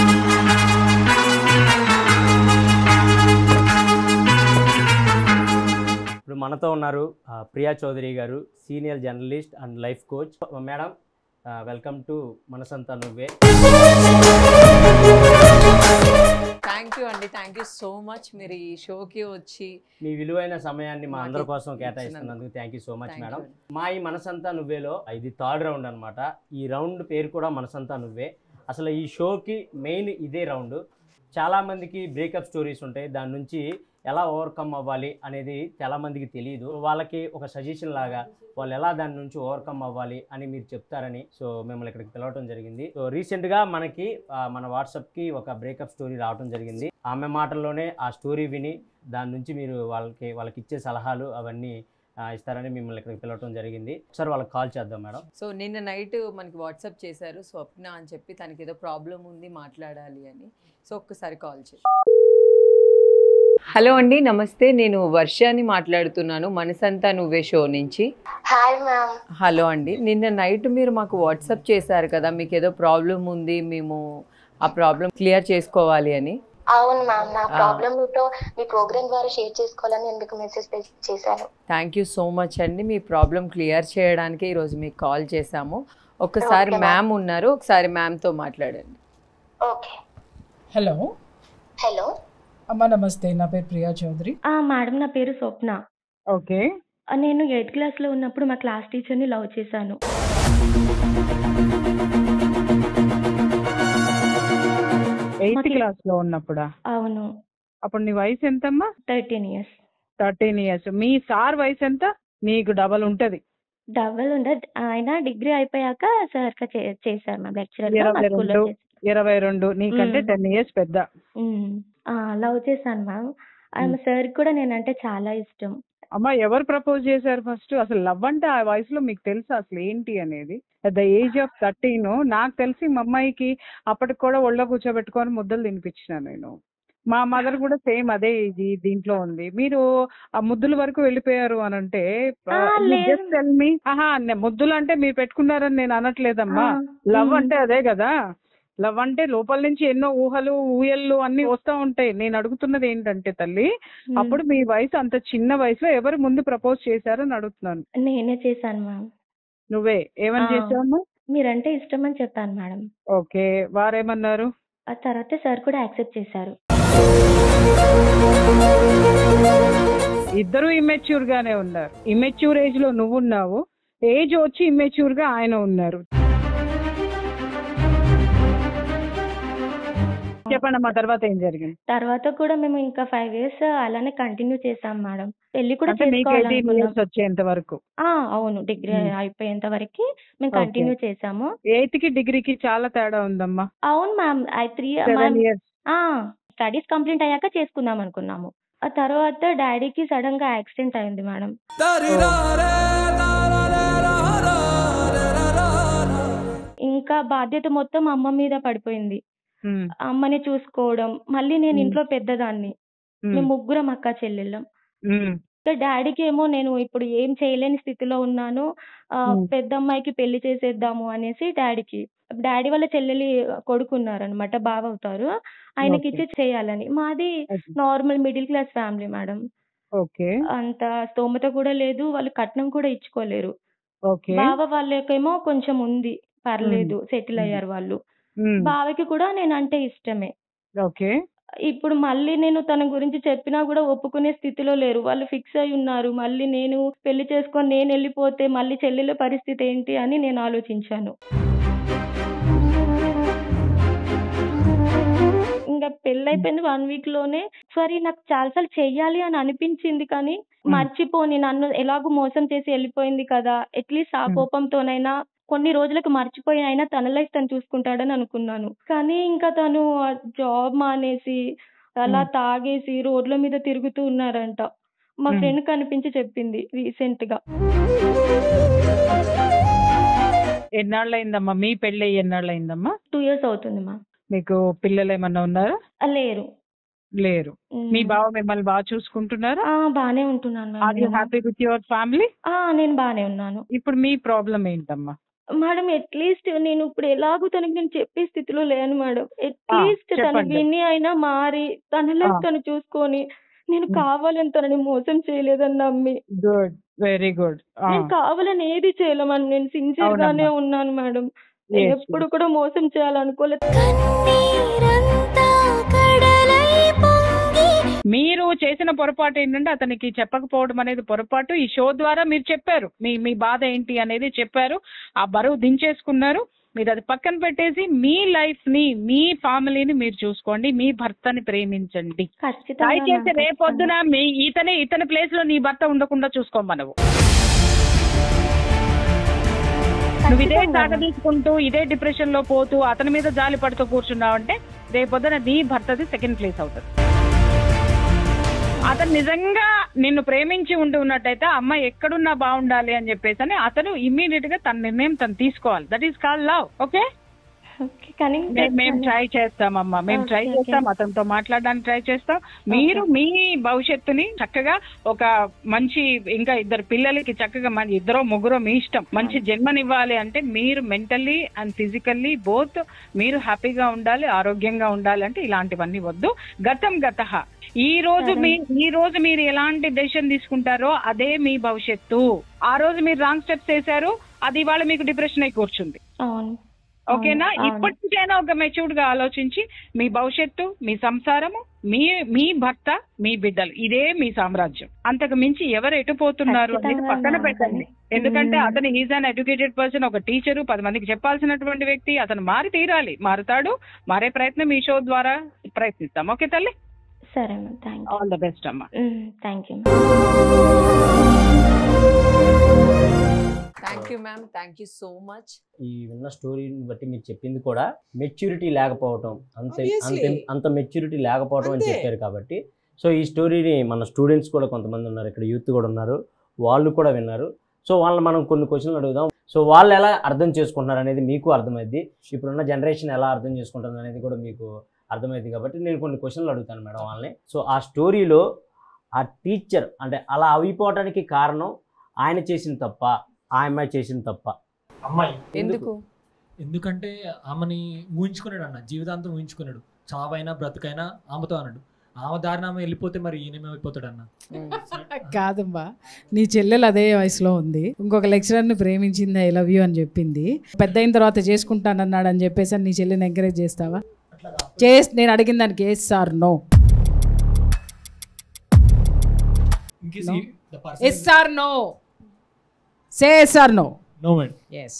ఇప్పుడు మనతో ఉన్నారు ప్రియా చౌదరి గారు, senior journalist and life coach. Madam welcome to Manasantha Nuvve. Thank you అండి, థ్యాంక్ యూ సో మచ్. మీరు ఈ షోకి వచ్చి మీ విలువైన సమయాన్ని మా అందరి కోసం కేటాయిస్తున్నందుకు thank you so much madam. మా ఈ మనసంతా నువ్వేలో ఇది థర్డ్ రౌండ్ అనమాట. ఈ రౌండ్ పేరు కూడా మనసంతా నువ్వే. అసలు ఈ షోకి మెయిన్ ఇదే రౌండ్. చాలామందికి బ్రేకప్ స్టోరీస్ ఉంటాయి, దాని నుంచి ఎలా ఓవర్కమ్ అవ్వాలి అనేది చాలామందికి తెలియదు. వాళ్ళకి ఒక సజెషన్ లాగా వాళ్ళు ఎలా దాని నుంచి ఓవర్కమ్ అవ్వాలి అని మీరు చెప్తారని సో మిమ్మల్ని ఇక్కడికి పిలవటం జరిగింది. సో రీసెంట్గా మనకి మన వాట్సాప్కి ఒక బ్రేకప్ స్టోరీ రావడం జరిగింది. ఆమె మాటల్లోనే ఆ స్టోరీ విని దాని నుంచి మీరు వాళ్ళకి ఇచ్చే సలహాలు అవన్నీ ఇస్తారని మిమ్మల్ని ఇక్కడికి పిలవటం జరిగింది. ఒకసారి వాళ్ళకి కాల్ చేద్దాం మేడం. సో నిన్న నైట్ మనకి వాట్సాప్ చేశారు స్వప్న అని చెప్పి, తనకి ఏదో ప్రాబ్లం ఉంది మాట్లాడాలి అని. సో ఒక్కసారి కాల్ చేసి. హలో అండి, నమస్తే. నేను వర్షాని మాట్లాడుతున్నాను మనసంతా నువ్వే షో నుంచి. Hi ma'am. హలో అండి, నిన్న నైట్ మీరు మాకు వాట్సాప్ చేశారు కదా, మీకు ఏదో ప్రాబ్లం ఉంది, మేము ఆ ప్రాబ్లం క్లియర్ చేసుకోవాలి అని. అవును మ్యామ్, నా ప్రాబ్లమ్ మీతో మీ ప్రోగ్రామ్ ద్వారా షేర్ చేసుకోవాలని నేను మీకు మెసేజ్ చేశాను. థ్యాంక్ యూ సో మచ్ అండి. మీ ప్రాబ్లం క్లియర్ చేయడానికి ఈరోజు మీకు కాల్ చేశాము. ఒకసారి మ్యామ్ ఉన్నారు, ఒకసారి మ్యామ్తో మాట్లాడండి. ఓకే. హలో. హలో అమ్మ, నమస్తే. నా పేరు ప్రియా చౌదరి. మేడం, నా పేరు స్వప్న. ఓకే. నేను 8th క్లాస్లో ఉన్నప్పుడు మా క్లాస్ టీచర్ని లవ్ చేశాను. 8th క్లాస్లో ఉన్నప్పుడా? అవును. అప్పుడు నీ వయసు ఎంతమ్మా? 13 years. 13 years. మీ సార్ వయసు ఎంత? నీకు డబల్ ఉంటది. డబల్ ఉండదు, ఆయన డిగ్రీ అయిపోయాక సార్ చేశారు మ్యామ్, లెక్చరర్. 22. నీకంటే 10 years పెద్ద. లవ్ చేశాను మ్యామ్. ఆయన సార్ కూడా నేనంటే చాలా ఇష్టం. అమ్మా, ఎవరు ప్రపోజ్ చేశారు ఫస్ట్? అసలు లవ్ అంటే ఆ వయసులో మీకు తెలుసా అసలు ఏంటి అనేది? అట్ ద ఏజ్ ఆఫ్ 13 నాకు తెలిసి మా అమ్మాయికి అప్పటికి కూడా ఒళ్ళో కూర్చోబెట్టుకొని ముద్దలు తినిపించిన నేను. మా మదర్ కూడా సేమ్ అదే దీంట్లో ఉంది. మీరు ఆ ముద్దుల వరకు వెళ్ళిపోయారు అని అంటే జస్ట్ టెల్ మీ. ముద్దులు అంటే మీరు పెట్టుకున్నారని నేను అనట్లేదమ్మా. లవ్ అంటే అదే కదా. లవ్ అంటే లోపల నుంచి ఎన్నో ఊహలు ఊయళ్ళు అన్ని వస్తూ ఉంటాయి. నేను అడుగుతున్నది ఏంటంటే తల్లి, అప్పుడు మీ వయసు అంత చిన్న వయసులో ఎవరు ముందు ప్రపోజ్ చేశారని అడుగుతున్నాను. నేనే చేశాను మ్యామ్. నువ్వే ఏమని చేసావు? మీరంటే ఇష్టం అని చెప్పాను మేడం. ఓకే, వారేమన్నారు? ఆ తర్వాత సార్ కూడా యాక్సెప్ట్ చేశారు. ఇద్దరు ఇమ్మెచ్యూర్ గానే ఉన్నారు. ఇమ్మెచ్యూర్ ఏజ్ లో నువ్వు ఉన్నావు, ఏజ్ వచ్చి ఇమ్మెచ్యూర్ గా ఆయన ఉన్నారు. చెప్పండి మా తర్వాత ఏం జరిగింది? తర్వాత కూడా మేము ఇంకా 5 years అలానే కంటిన్యూ చేసాం మేడం. పెళ్లి కూడా వచ్చేంత వరకు. అవును, డిగ్రీ అయిపోయేంత వరకు మేము కంటిన్యూ చేసాము. 8th కి డిగ్రీకి చాలా తేడా ఉందమ్మా. అవును మ్యామ్. 3 years స్టడీస్ కంప్లీట్ అయ్యాక చేసుకుందాం అనుకున్నాము. ఆ తర్వాత డాడీకి సడన్ గా యాక్సిడెంట్ అయింది మేడం. ఇంకా బాధ్యత మొత్తం అమ్మ మీద పడిపోయింది. అమ్మని చూసుకోవడం, మళ్ళీ నేను ఇంట్లో పెద్దదాన్ని, మేము 3 అక్క చెల్లెళ్ళం. డాడీకి ఏమో నేను ఇప్పుడు ఏం చేయలేని స్థితిలో ఉన్నాను, పెద్ద అమ్మాయికి పెళ్లి చేసేద్దాము అనేసి డాడీ వాళ్ళ చెల్లెలి కొడుకున్నారనమాట, బావ అవుతారు, ఆయనకి ఇచ్చి చేయాలని. మాది normal middle class family madam. అంత స్తోమత కూడా లేదు, వాళ్ళు కట్నం కూడా ఇచ్చుకోలేరు. బావ వాళ్ళకేమో కొంచెం ఉంది, పర్లేదు, సెటిల్ అయ్యారు వాళ్ళు. బావకి కూడా నేనంటే ఇష్టమే. ఇప్పుడు మళ్ళీ నేను తన గురించి చెప్పినా కూడా ఒప్పుకునే స్థితిలో లేరు, వాళ్ళు ఫిక్స్ అయి ఉన్నారు. మళ్ళీ నేను పెళ్లి చేసుకొని నేను వెళ్ళిపోతే మళ్ళీ చెల్లెల పరిస్థితి ఏంటి అని నేను ఆలోచించాను. ఇంకా పెళ్ళైపోయింది 1 week లోనే. సారీ, నాకు చాలాసార్లు చెయ్యాలి అని అనిపించింది, కానీ మర్చిపోని, నన్ను ఎలాగో మోసం చేసి వెళ్ళిపోయింది కదా, అట్లీస్ట్ ఆ కోపంతోనైనా కొన్ని రోజులకు మర్చిపోయి అయినా తన లైఫ్ తను చూసుకుంటాడని అనుకున్నాను. కానీ ఇంకా తను జాబ్ మానేసి అలా తాగేసి రోడ్ల మీద తిరుగుతూ ఉన్నారంట. మా ఫ్రెండ్ కనిపించి చెప్పింది రీసెంట్ గా. ఎన్నాళ్ళైందమ్మా మీ పెళ్ళి? ఎన్నాళ్ళైందమ్మా? 2 years అవుతుంది మా. మీకు పిల్లలు ఏమన్నా ఉన్నారా? లేరు. లేరు. మీ బావ మిమ్మల్ని బాగా చూసుకుంటున్నారా? బానే ఉంటున్నాను. Are you happy with your family? నేను బానే ఉన్నాను. ఇప్పుడు మీ ప్రాబ్లం ఏంటమ్మా? మేడం, అట్లీస్ట్ నేను ఇప్పుడు ఎలాగో తనకి నేను చెప్పే స్థితిలో లేను మేడం. అట్లీస్ట్ తను విని అయినా మారి తన లైఫ్ తను చూసుకొని, నేను కావాలని తనని మోసం చేయలేదని నమ్మి. Good, very good. నేను కావాలని ఏది చేయలేమని, నేను సిన్సియర్ గానే ఉన్నాను మేడం. ఎప్పుడు కూడా మోసం చేయాలనుకోలేదు. మీరు చేసిన పొరపాటు ఏంటంటే అతనికి చెప్పకపోవడం అనేది పొరపాటు. ఈ షో ద్వారా మీరు చెప్పారు మీ బాధ ఏంటి అనేది చెప్పారు, ఆ బరువు దించేసుకున్నారు. మీరు అది పక్కన పెట్టేసి మీ లైఫ్ ని, మీ ఫ్యామిలీని మీరు చూసుకోండి, మీ భర్తని ప్రేమించండి. దయచేసి రేపొద్దున ఇతని ప్లేస్ లో నీ భర్త ఉండకుండా చూసుకోమనవు. నువ్వు ఇదే సాగ తీసుకుంటూ ఇదే డిప్రెషన్ లో పోతూ అతని మీద జాలి పడుతూ కూర్చున్నావంటే రేపొద్దున నీ భర్తది సెకండ్ ప్లేస్ అవుతుంది. అతను నిజంగా నిన్ను ప్రేమించి ఉండి ఉన్నట్టయితే అమ్మాయి ఎక్కడున్నా బాగుండాలి అని చెప్పేసి అతను ఇమ్మీడియట్ గా తన నిర్ణయం తను తీసుకోవాలి. That is called love. Okay, కానీ మేము ట్రై చేస్తామమ్మా, మేము ట్రై చేస్తాం, అతనితో మాట్లాడడానికి ట్రై చేస్తాం. మీరు మీ భవిష్యత్తుని చక్కగా ఒక మంచి, ఇంకా ఇద్దరు పిల్లలకి చక్కగా ఇద్దరో ముగ్గురో మీ ఇష్టం, మంచి జన్మనివ్వాలి అంటే మీరు మెంటల్లీ అండ్ ఫిజికల్లీ బోత్ మీరు హ్యాపీగా ఉండాలి, ఆరోగ్యంగా ఉండాలి. అంటే ఇలాంటివన్నీ వద్దు. గతం గతః. ఈ రోజు మీరు ఎలాంటి డెసిషన్ తీసుకుంటారో అదే మీ భవిష్యత్తు. ఆ రోజు మీరు రాంగ్ స్టెప్స్ వేశారు, అది ఇవాళ మీకు డిప్రెషన్ అయి కూర్చుంది. ఓకేనా? ఇప్పటి నుంచైనా ఒక మెచ్యూర్డ్ గా ఆలోచించి మీ భవిష్యత్తు, మీ సంసారము, మీ భర్త, మీ బిడ్డలు, ఇదే మీ సామ్రాజ్యం. అంతకు మించి ఎవరు ఎటుపోతున్నారు అనేది పక్కన పెట్టండి. ఎందుకంటే అతను ఈజ్ అన్ ఎడ్యుకేటెడ్ పర్సన్, ఒక టీచరు, 10 మందికి చెప్పాల్సినటువంటి వ్యక్తి. అతను మారి తీరాలి, మారుతాడు. మారే ప్రయత్నం ఈ షో ద్వారా ప్రయత్నిస్తాం. ఓకే తల్లి? సరే ma'am, thank you. All the best అమ్మా. Thank you. Thank you ma'am, thank you so much. ఈ విన్న స్టోరీని బట్టి మీరు చెప్పింది కూడా మెచ్యూరిటీ లేకపోవటం, అంత మెచ్యూరిటీ లేకపోవటం అని చెప్పారు కాబట్టి, సో ఈ స్టోరీని మన స్టూడెంట్స్ కూడా కొంతమంది ఉన్నారు, ఇక్కడ యూత్ కూడా ఉన్నారు, వాళ్ళు కూడా విన్నారు. సో వాళ్ళని మనం కొన్ని క్వశ్చన్లు అడుగుదాం. సో వాళ్ళు ఎలా అర్థం చేసుకుంటున్నారు అనేది మీకు అర్థమైంది, ఇప్పుడున్న జనరేషన్ ఎలా అర్థం చేసుకుంటుంది అనేది కూడా మీకు అర్థమైంది. కాబట్టి నేను కొన్ని క్వశ్చన్లు అడుగుతాను మేడం వాళ్ళని. సో ఆ స్టోరీలో ఆ టీచర్ అంటే అలా అయిపోవటానికి కారణం ఆయన చేసిన తప్ప, ఆ అమ్మాయి చేసిన తప్ప? అమ్మాయి. ఎందుకు? ఎందుకంటే ఆమెని ఊహించుకున్నాడు అన్న, జీవితాంతం ఊహించుకున్నాడు. చావైనా బ్రతుకైనా ఆమెతో అన్నాడు. ఆమె దారిని ఆమె వెళ్ళిపోతే మరి ఈయనేమైపోతాడు అన్న. కాదమ్మా, నీ చెల్లెలు అదే వయసులో ఉంది, ఇంకొక లెక్చరర్ని ప్రేమించింది, ఐ లవ్ యూ అని చెప్పింది. పెద్ద అయిన తర్వాత చేసుకుంటానన్నాడు అని చెప్పేసి నీ చెల్లిని ఎంకరేజ్ చేస్తావా? నేను అడిగిన దానికి yes or no? Yes or no? Say yes or no. No madam. Yes.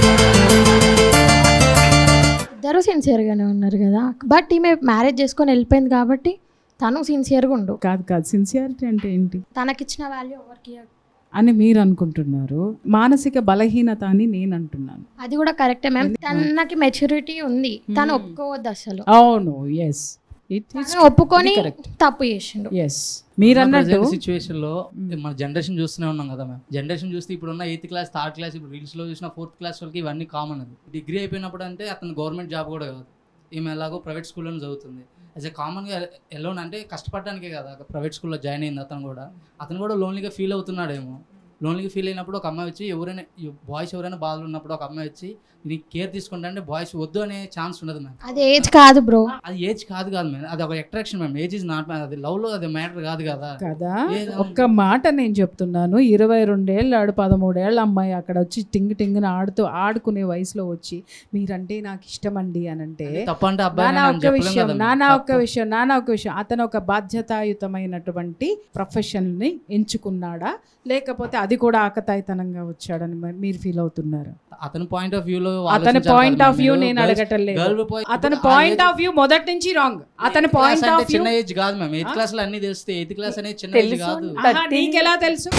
ఇద్దరు సిన్సియర్గానే ఉన్నారు కదా, బట్ ఈమె మ్యారేజ్ చేసుకొని వెళ్ళిపోయింది కాబట్టి తను సిన్సియర్గా ఉండు. కాదు, సిన్సియారిటీ అంటే ఏంటి? తనకిచ్చిన వాల్యూ ఎవరికి అని మీరు అనుకుంటున్నారు, మానసిక బలహీనత అని నేను అంటున్నాను. అది కూడా కరెక్టే మ్యామ్. తనకి మెచ్యూరిటీ ఉంది, తను ఒప్పుకోవద్దు అసలు. అవును, ఎస్. ఒప్పుకొని తప్పు చేసిండు. ఎస్, మీరు అన్నట్టు సిచ్యువేషన్ లో మన జనరేషన్ చూస్తూనే ఉన్నాం కదా మ్యామ్. జనరేషన్ చూస్తే ఇప్పుడున్న 8th క్లాస్, 3rd క్లాస్, ఇప్పుడు రీల్స్ లో చూసిన 4th క్లాస్ వాళ్ళకి ఇవన్నీ కామన్. అది డిగ్రీ అయిపోయినప్పుడు అంటే అతను గవర్నమెంట్ జాబ్ కూడా కాదు, ఈమె ఎలాగో ప్రైవేట్ స్కూల్లోనే చదువుతుంది. యాజ్ ఎ కామన్గా ఎలోన్ అంటే కష్టపడడానికే కదా ప్రైవేట్ స్కూల్లో జాయిన్ అయింది. అతను కూడా లోన్లీగా ఫీల్ అవుతున్నాడేమో. లోన్లీగా ఫీల్ అయినప్పుడు ఒక అమ్మాయి వచ్చి, ఎవరైనా బాయ్స్ ఎవరైనా బాధలు ఉన్నప్పుడు ఒక అమ్మాయి వచ్చి నీకు కేర్ తీసుకుంటా అంటే బాయ్స్ వద్దు అనే ఛాన్స్ ఉండదు మ్యామ్. అది ఏజ్ కాదు బ్రో, అది ఏజ్ కాదు మ్యామ్, అది ఒక attraction ma'am. Age is not ma'am, అది లవ్ లో అది మ్యాటర్ కాదు కదా. ఒక్క మాట నేను చెప్తున్నాను, 22 ఏళ్ళు 13 ఏళ్ళ అమ్మాయి అక్కడ వచ్చి టింగ్ ఆడుకునే వయసులో వచ్చి మీరంటే నాకు ఇష్టం అండి అని అంటే తప్పంటే ఒక్క విషయం అతను ఒక బాధ్యతాయుతమైనటువంటి ప్రొఫెషన్ ని ఎంచుకున్నాడా, లేకపోతే అది కూడా ఆకతాయితనంగా వచ్చాడని మీరు ఫీల్ అవుతున్నారు? అతని పాయింట్ ఆఫ్ వ్యూ లో, అతని పాయింట్ ఆఫ్ వ్యూ నేను అడగట్లేదు. అతని పాయింట్ ఆఫ్ వ్యూ మొదటి నుంచి రాంగ్. అతని పాయింట్ ఆఫ్ వ్యూ చిన్న ఏజ్ కాదు మ్యామ్. 8th క్లాస్ లో అన్ని తెలిస్తే 8th క్లాస్ అనేది చిన్న ఏజ్ కాదు. నీకెలా తెలుసు?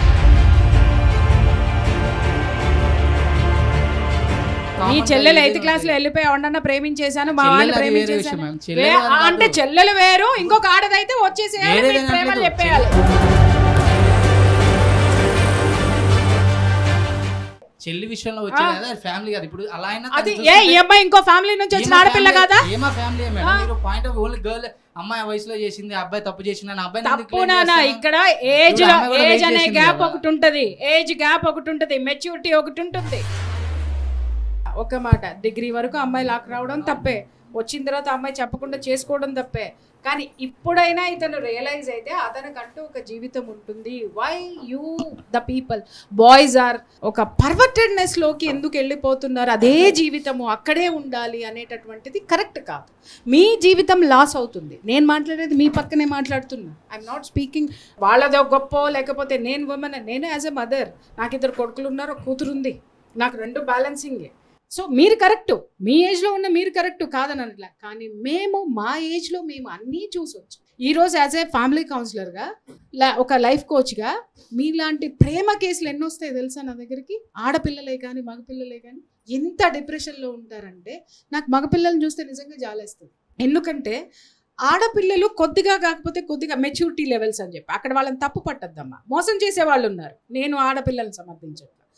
నీ చెల్లెలు 8th క్లాస్ లో వెళ్ళిపోయి ఎవరన్నా ప్రేమించేశాను, మా వాళ్ళు ప్రేమించేశాను అంటే చెల్లెలు వేరు, ఇంకొక ఆడదైతే వచ్చేసేయాలి, ప్రేమలు చెప్పేయాలి. చెల్లి విషయంలో వచ్చేది ఫ్యామిలీ కాదు. ఇప్పుడు అలా అయినా అది ఈ అమ్మాయి ఇంకో ఫ్యామిలీ నుంచి వచ్చిన ఆడపిల్ల కాదా? ఏమా ఫ్యామిలీ మేడం, మీరు పాయింట్ ఆఫ్ ఓన్లీ గర్ల్, అమ్మాయి వయసులో చేసింది, అబ్బాయి తప్పు చేసింది అని అబ్బాయి తప్పునా? ఇక్కడ ఏజ్ అనే గ్యాప్ ఒకటి ఉంటది, ఏజ్ గ్యాప్ ఒకటి ఉంటది, మెచ్యూరిటీ ఒకటి ఉంటుంది. ఒక మాట, డిగ్రీ వరకు అమ్మాయి లాక్ రావడం తప్పే, వచ్చిన తర్వాత అమ్మాయి చెప్పకుండా చేసుకోవడం తప్పే. కానీ ఇప్పుడైనా ఇతను రియలైజ్ అయితే అతనికంటూ ఒక జీవితం ఉంటుంది. Why you the people boys are ఒక పర్వర్టెడ్నెస్ లోకి ఎందుకు వెళ్ళిపోతున్నారు? అదే జీవితము అక్కడే ఉండాలి అనేటటువంటిది కరెక్ట్ కాదు. మీ జీవితం లాస్ అవుతుంది. నేను మాట్లాడేది మీ పక్కనే మాట్లాడుతున్నా. ఐఎమ్ నాట్ స్పీకింగ్ వాళ్ళదో గొప్ప, లేకపోతే నేను ఉమెన్. నేను యాజ్ ఎ మదర్, నాకు 2 కొడుకులు ఉన్నారు, ఒక కూతురు ఉంది, నాకు 2 బ్యాలెన్సింగే. సో మీరు కరెక్టు, మీ ఏజ్లో ఉన్న మీరు కరెక్టు కాదని అనట్లే. కానీ మా ఏజ్లో మేము అన్నీ చూసొచ్చు. ఈరోజు యాజ్ ఏ ఫ్యామిలీ కౌన్సిలర్గా, ఒక లైఫ్ కోచ్గా మీలాంటి ప్రేమ కేసులు ఎన్ని వస్తాయి తెలుసా నా దగ్గరికి? ఆడపిల్లలే కానీ మగపిల్లలే కానీ ఎంత డిప్రెషన్లో ఉంటారంటే నాకు మగపిల్లల్ని చూస్తే నిజంగా జాలేస్తుంది. ఎందుకంటే ఆడపిల్లలు కొద్దిగా కాకపోతే కొద్దిగా మెచ్యూరిటీ లెవెల్స్ అని చెప్పి అక్కడ వాళ్ళని తప్పు పట్టద్దమ్మా. మోసం చేసే వాళ్ళు ఉన్నారు, నేను ఆడపిల్లల్ని సమర్థించట్లేదు.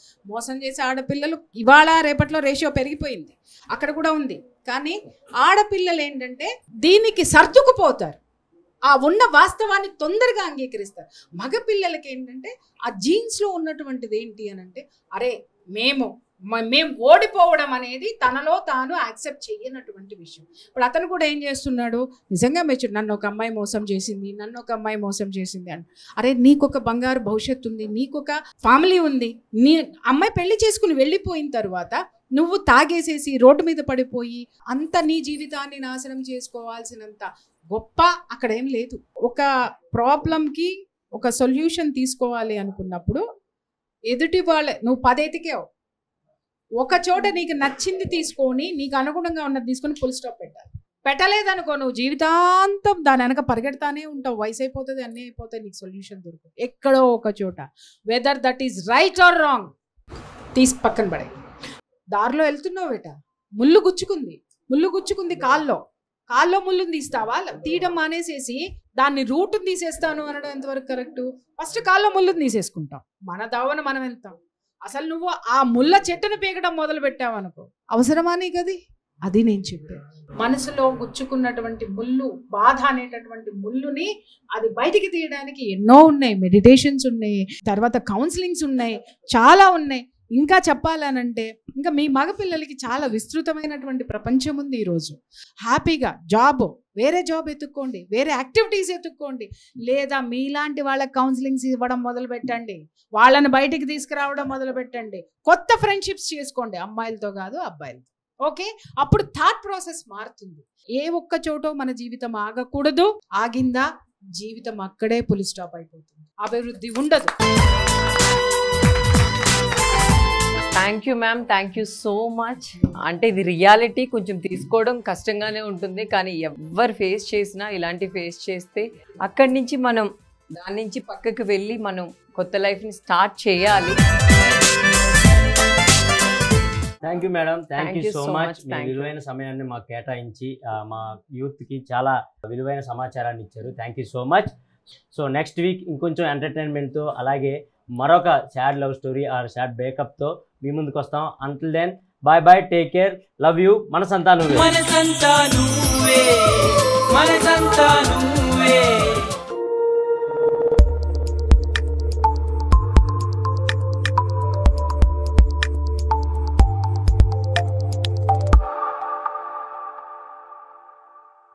మోసం చేసే ఆడపిల్లలు ఇవాళ రేపట్లో రేషియో పెరిగిపోయింది, అక్కడ కూడా ఉంది. కానీ ఆడపిల్లలు ఏంటంటే దీనికి సర్దుకుపోతారు, ఆ ఉన్న వాస్తవాన్ని తొందరగా అంగీకరిస్తారు. మగపిల్లలకి ఏంటంటే ఆ జీన్స్లో ఉన్నటువంటిది ఏంటి అని అంటే, అరే మేము ఓడిపోవడం అనేది తనలో తాను యాక్సెప్ట్ చేయనటువంటి విషయం. ఇప్పుడు అతను కూడా ఏం చేస్తున్నాడు, నిజంగా మెచ్యూర్, నన్ను ఒక అమ్మాయి మోసం చేసింది, నన్ను ఒక అమ్మాయి మోసం చేసింది అని. అరే నీకొక బంగారు భవిష్యత్తు ఉంది, నీకొక ఫ్యామిలీ ఉంది, నీ అమ్మాయి పెళ్లి చేసుకుని వెళ్ళిపోయిన తర్వాత నువ్వు తాగేసేసి రోడ్డు మీద పడిపోయి అంత నీ జీవితాన్ని నాశనం చేసుకోవాల్సినంత గొప్ప అక్కడ ఏం లేదు. ఒక ప్రాబ్లంకి ఒక సొల్యూషన్ తీసుకోవాలి అనుకున్నప్పుడు ఎదుటి వాళ్ళే నువ్వు 10 ఎతికావు, ఒక చోట నీకు నచ్చింది తీసుకొని నీకు అనుగుణంగా ఉన్నది తీసుకొని ఫుల్ స్టాప్ పెట్టాలి. పెట్టలేదనుకో నువ్వు జీవితాంతం దాని వెనక పరిగెడతానే ఉంటావు, వయసు అయిపోతుంది, అన్నీ అయిపోతాయి, నీకు సొల్యూషన్ దొరుకుతుంది. ఎక్కడో ఒక చోట whether that is right or wrong తీసి పక్కన పడే. దారిలో వెళ్తున్నావు బేట, ముళ్ళు గుచ్చుకుంది కాల్లో ముళ్ళుని తీస్తావా? తీయడం మానేసేసి దాన్ని రూట్ని తీసేస్తాను అనడం ఎంతవరకు కరెక్ట్? ఫస్ట్ కాల్లో ముళ్ళుని తీసేసుకుంటాం, మన దావన మనం వెళ్తాం. అసలు నువ్వు ఆ ముళ్ళ చెట్టును పీకడం మొదలు పెట్టావనుకో, అవసరమా నీకు అది? అది నేను చెప్పాను, మనసులో గుచ్చుకున్నటువంటి ముళ్ళు, బాధ అనేటటువంటి ముళ్ళుని అది బయటికి తీయడానికి ఎన్నో ఉన్నాయి, మెడిటేషన్స్ ఉన్నాయి, తర్వాత కౌన్సిలింగ్స్ ఉన్నాయి, చాలా ఉన్నాయి. ఇంకా చెప్పాలనంటే ఇంకా మీ మగపిల్లలకి చాలా విస్తృతమైనటువంటి ప్రపంచం ఉంది ఈరోజు. హ్యాపీగా వేరే జాబ్ ఎత్తుక్కోండి, వేరే యాక్టివిటీస్ ఎత్తుక్కోండి, లేదా మీలాంటి వాళ్ళకి కౌన్సిలింగ్స్ ఇవ్వడం మొదలు పెట్టండి, వాళ్ళని బయటికి తీసుకురావడం మొదలు పెట్టండి, కొత్త ఫ్రెండ్షిప్స్ చేసుకోండి, అమ్మాయిలతో కాదు అబ్బాయిలతో. ఓకే, అప్పుడు థాట్ ప్రాసెస్ మారుతుంది. ఏ ఒక్క చోటో మన జీవితం ఆగకూడదు, ఆగిందా జీవితం అక్కడే ఫుల్ స్టాప్ అయిపోతుంది, అభివృద్ధి ఉండదు. Thank you ma'am, thank you so much. అంటే ఇది రియాలిటీ, కొంచెం తీసుకోవడం కష్టంగానే ఉంటుంది, కానీ ఎవరు ఫేస్ చేసినా ఇలాంటి ఫేస్ చేస్తే అక్కడి నుంచి మనం దాని నుంచి పక్కకి వెళ్ళి మనం కొత్త లైఫ్ని స్టార్ట్ చేయాలి. Thank you madam, thank you so much. మీ విలువైన సమయాన్ని మాకు కేటాయించి మా యూత్కి చాలా విలువైన సమాచారాన్ని ఇచ్చారు. Thank you so much. So next week ఇంకొంచెం ఎంటర్టైన్మెంట్తో, అలాగే మరొక sad love story or sad బ్రేకప్తో మీ ముందుకు వస్తాం. Until then bye bye, take care, love you. Manasantha నువ్వే.